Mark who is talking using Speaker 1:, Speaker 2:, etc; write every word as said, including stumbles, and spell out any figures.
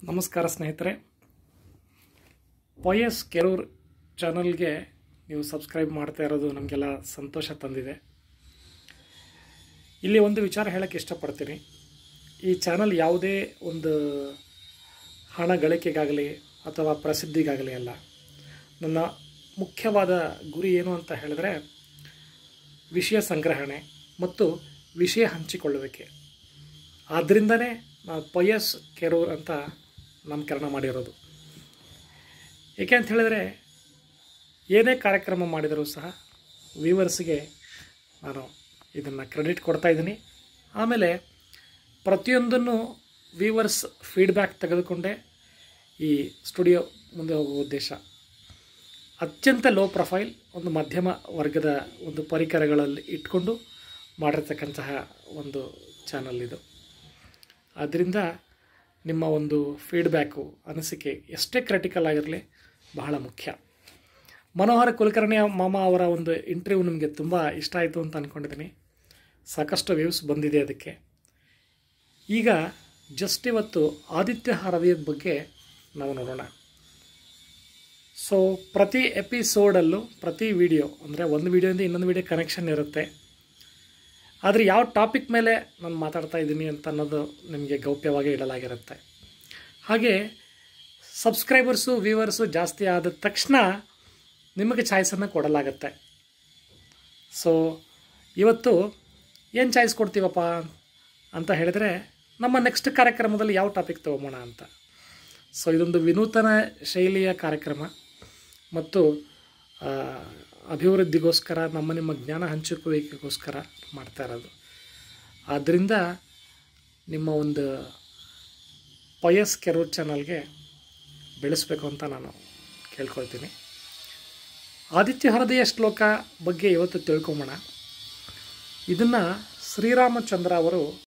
Speaker 1: ನಮಸ್ಕಾರ ಸ್ನೇಹಿತರೆ, ಪೊಯಸ್ ಕೆರೂರ್ ಚಾನಲ್ಗೆ ನೀವು ಸಬ್ಸ್ಕ್ರೈಬ್ ಮಾಡ್ತಾ ಇರೋದು ನಮಗೆಲ್ಲ ಸಂತೋಷ ತಂದಿದೆ. ಇಲ್ಲಿ ಒಂದು ವಿಚಾರ ಹೇಳಕ್ಕೆ ಇಷ್ಟಪಡ್ತೀನಿ. ಈ ಚಾನಲ್ ಯಾವುದೇ ಒಂದು ಹಣ ಗಳಿಕೆಗಾಗಲಿ ಅಥವಾ ಪ್ರಸಿದ್ಧಿಗಾಗಲಿ ಅಲ್ಲ. ನನ್ನ ಮುಖ್ಯವಾದ ಗುರಿ ಏನು ಅಂತ ಹೇಳಿದ್ರೆ ವಿಷಯ ಸಂಗ್ರಹಣೆ ಮತ್ತು ವಿಷಯ ಹಂಚಿಕೊಳ್ಳುವಿಕೆ. ಆದ್ದರಿಂದನೇ ನಾವು ಪೊಯಸ್ ಕೆರೂರ್ ಅಂತ ನಾಮಕರಣ ಮಾಡಿರೋದು. ಏಕೆ ಅಂತ ಹೇಳಿದರೆ ಏನೇ ಕಾರ್ಯಕ್ರಮ ಮಾಡಿದರೂ ಸಹ ವ್ಯೂವರ್ಸ್ಗೆ ನಾನು ಇದನ್ನು ಕ್ರೆಡಿಟ್ ಕೊಡ್ತಾಯಿದ್ದೀನಿ. ಆಮೇಲೆ ಪ್ರತಿಯೊಂದನ್ನು ವ್ಯೂವರ್ಸ್ ಫೀಡ್ಬ್ಯಾಕ್ ತೆಗೆದುಕೊಂಡೇ ಈ ಸ್ಟುಡಿಯೋ ಮುಂದೆ ಹೋಗುವ ಉದ್ದೇಶ. ಅತ್ಯಂತ ಲೋ ಪ್ರೊಫೈಲ್, ಒಂದು ಮಧ್ಯಮ ವರ್ಗದ ಒಂದು ಪರಿಕರಗಳಲ್ಲಿ ಇಟ್ಕೊಂಡು ಮಾಡಿರ್ತಕ್ಕಂತಹ ಒಂದು ಚಾನಲ್ ಇದು. ಆದ್ದರಿಂದ ನಿಮ್ಮ ಒಂದು ಫೀಡ್ಬ್ಯಾಕು, ಅನಿಸಿಕೆ ಎಷ್ಟೇ ಕ್ರಿಟಿಕಲ್ ಆಗಿರಲಿ ಬಹಳ ಮುಖ್ಯ. ಮನೋಹರ ಕುಲಕರ್ಣಿ ಮಾಮ ಅವರ ಒಂದು ಇಂಟರ್ವ್ಯೂ ನಿಮಗೆ ತುಂಬ ಇಷ್ಟ ಆಯಿತು ಅಂತ ಅಂದ್ಕೊಂಡಿದ್ದೀನಿ. ಸಾಕಷ್ಟು ವ್ಯೂಸ್ ಬಂದಿದೆ ಅದಕ್ಕೆ. ಈಗ ಜಸ್ಟ್ ಇವತ್ತು ಆದಿತ್ಯ ಹರದಿಯ ಬಗ್ಗೆ ನಾವು ನೋಡೋಣ. ಸೊ ಪ್ರತಿ ಎಪಿಸೋಡಲ್ಲೂ ಪ್ರತಿ ವಿಡಿಯೋ ಅಂದರೆ ಒಂದು ವಿಡಿಯೋಯಿಂದ ಇನ್ನೊಂದು ವಿಡಿಯೋ ಕನೆಕ್ಷನ್ ಇರುತ್ತೆ. ಆದರೆ ಯಾವ ಟಾಪಿಕ್ ಮೇಲೆ ನಾನು ಮಾತಾಡ್ತಾ ಇದ್ದೀನಿ ಅಂತ ಅನ್ನೋದು ನಿಮಗೆ ಗೌಪ್ಯವಾಗಿ ಇಡಲಾಗಿರುತ್ತೆ. ಹಾಗೆ ಸಬ್ಸ್ಕ್ರೈಬರ್ಸು ವ್ಯೂವರ್ಸು ಜಾಸ್ತಿ ಆದ ತಕ್ಷಣ ನಿಮಗೆ ಚಾಯ್ಸನ್ನು ಕೊಡಲಾಗುತ್ತೆ. ಸೊ ಇವತ್ತು ಏನು ಚಾಯ್ಸ್ ಕೊಡ್ತೀವಪ್ಪ ಅಂತ ಹೇಳಿದರೆ ನಮ್ಮ ನೆಕ್ಸ್ಟ್ ಕಾರ್ಯಕ್ರಮದಲ್ಲಿ ಯಾವ ಟಾಪಿಕ್ ತೊಗೊಬೋಣ ಅಂತ. ಸೊ ಇದೊಂದು ವಿನೂತನ ಶೈಲಿಯ ಕಾರ್ಯಕ್ರಮ ಮತ್ತು ಅಭಿವೃದ್ಧಿಗೋಸ್ಕರ, ನಮ್ಮ ನಿಮ್ಮ ಜ್ಞಾನ ಹಂಚಿಕೊಳ್ಳುವಿಕೆಗೋಸ್ಕರ ಮಾಡ್ತಾ ಇರೋದು. ಆದ್ದರಿಂದ ನಿಮ್ಮ ಒಂದು ಪೊಯಸ್ ಕೆರೂರ್ ಚಾನಲ್ಗೆ ಬೆಳೆಸಬೇಕು ಅಂತ ನಾನು ಕೇಳ್ಕೊಳ್ತೀನಿ. ಆದಿತ್ಯ ಹೃದಯ ಶ್ಲೋಕ ಬಗ್ಗೆ ಇವತ್ತು ತಿಳ್ಕೊಂಬೋಣ. ಇದನ್ನು ಶ್ರೀರಾಮಚಂದ್ರ ಅವರು